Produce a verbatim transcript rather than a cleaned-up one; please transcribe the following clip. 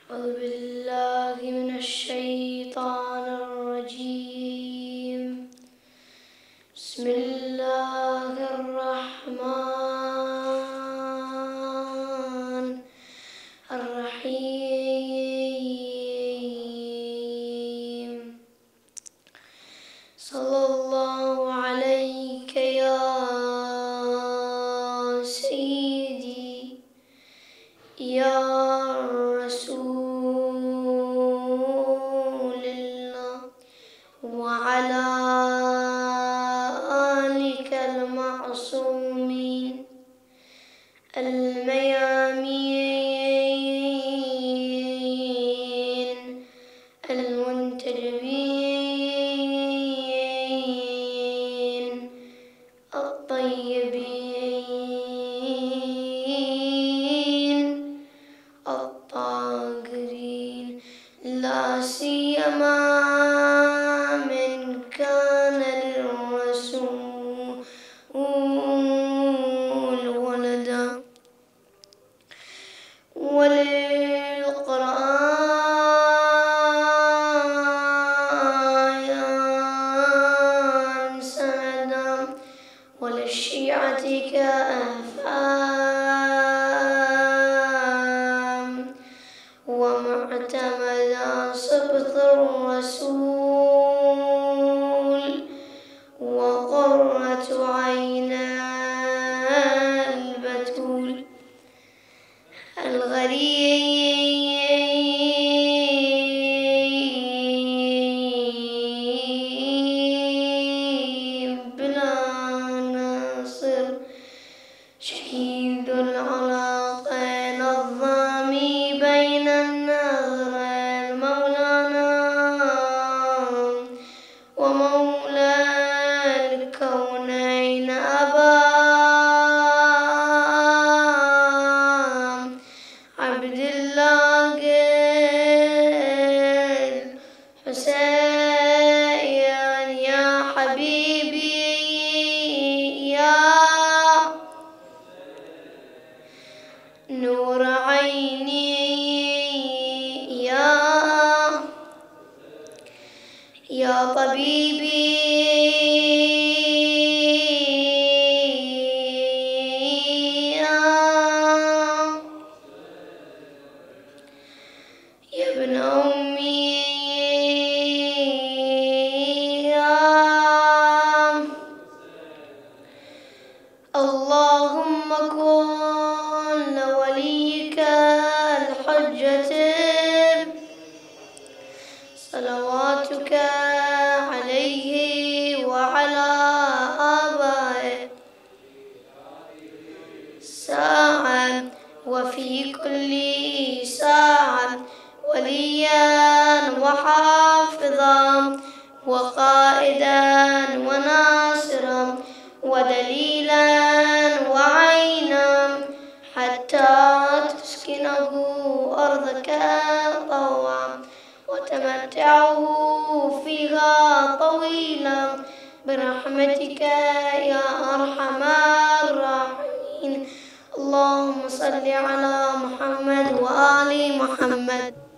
أعوذ بالله من الشيطان الرجيم. بسم الله الرحمن الرحيم. صلى الله عليك يا سيدي يا رسول الله، وعلى آلك المعصومين الميامين المنتجبين الطيبين الطاهرين، لا سيما من كان للرسول ولدا وللقرآن سندا وللشيعة كأفهام ومعتمدا سبط الرسول وقرة عينا البتول الغريب بلا ناصر، شهيد العلاقين الضامي بين النظرين، مولانا ومولى الكونين أبا عبد الله الحسين يا حبيبي يا نور عيني يا يا طبيبي يا يا ابن أمي يا اللهم كن لوليك الحجة صلواتك عليه وعلى آبائه ساعة وفي كل ساعة وليا وحافظا وقائدا وناصرا ودليلا وعينا، حتى تسكنه أرضك طوعا وتمتعه فيها طويلا برحمتك يا أرحم الراحمين. اللهم صل على محمد وآل محمد.